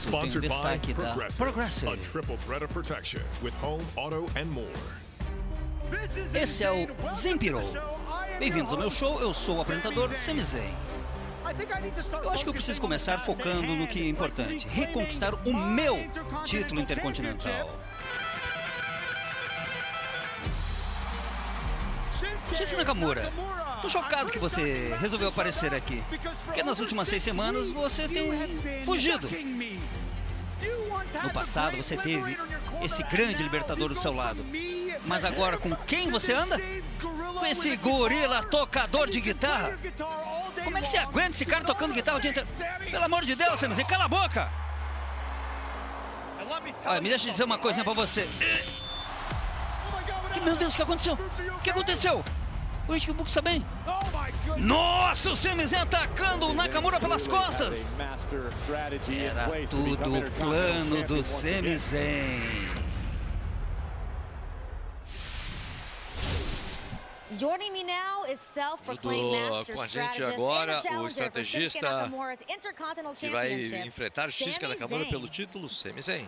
tem um Sponsored by destaque da Progressive, a Progressive. triple threat of protection with home, auto and more. Esse é o Zenpiro. Bem-vindos ao meu show, eu sou o apresentador Sami Zayn. Eu acho que eu preciso começar focando no que é importante: reconquistar o meu título intercontinental. Shinsuke Nakamura, tô chocado que você resolveu aparecer aqui, porque nas últimas 6 semanas você tem fugido. No passado você teve esse grande libertador do seu lado, mas agora com quem você anda? Com esse gorila tocador de guitarra? Como é que você aguenta esse cara tocando guitarra o dia inteiro? Pelo amor de Deus, Sami Zayn, cala a boca! Olha, me deixa dizer uma coisinha pra você. Meu Deus, o que aconteceu? O que aconteceu? O Rick Books está bem? Nossa, o Sami Zayn atacando o Nakamura pelas costas! Era tudo o plano do Sami Zayn. Joining me now is self-proclaimed master com a gente strategist agora and o challenger for Shinsuke estrategista Nakamura's Intercontinental que vai Championship, enfrentar Shinsuke Sami Nakamura Zayn. pelo título, Sami Zayn.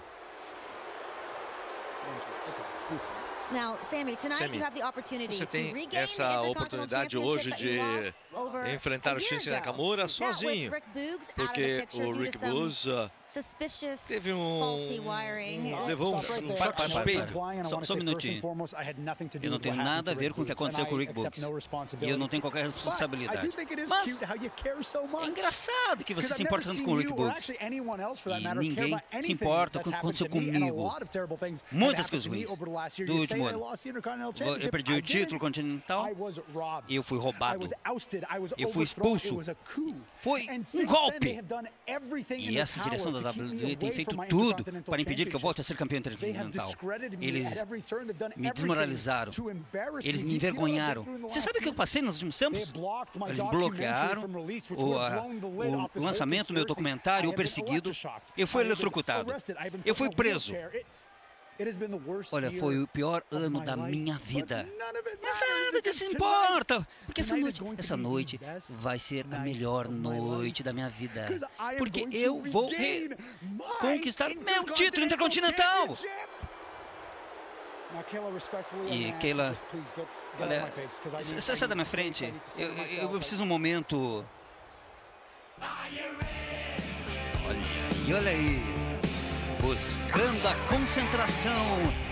Now, Sami, tonight Sami, you have the opportunity você to tem regain essa the Intercontinental oportunidade hoje Championship de that you lost over enfrentar a o year Shinsuke ago. Nakamura Now, with sozinho, Rick Boogs out of the porque picture o due Rick to some Boogs suspicious, teve faulty wiring. levou um choque suspeito. Só um minutinho. Eu não tenho nada a ver com o que aconteceu com o Rick Books. E eu não tenho qualquer responsabilidade. Mas é engraçado que você se importa tanto com o Rick Books. E ninguém se importa com o que aconteceu comigo. Muitas coisas ruins. Do último ano. Eu perdi o título continental e eu fui roubado. Eu fui expulso. Foi um golpe. E essa direção da WWE tem feito tudo para impedir que eu volte a ser campeão intercontinental. Eles me desmoralizaram. Eles me envergonharam. Você sabe o que eu passei nos últimos tempos? Eles bloquearam o lançamento do meu documentário, O Perseguido. Eu fui eletrocutado. Eu fui preso. Olha, foi o pior ano da minha vida. Mas nada disso importa, porque essa noite vai ser a melhor noite da minha vida. Porque eu vou conquistar meu título intercontinental. E Kayla, olha, você sai da minha frente. Eu preciso de um momento. Olha, e olha aí. Buscando a concentração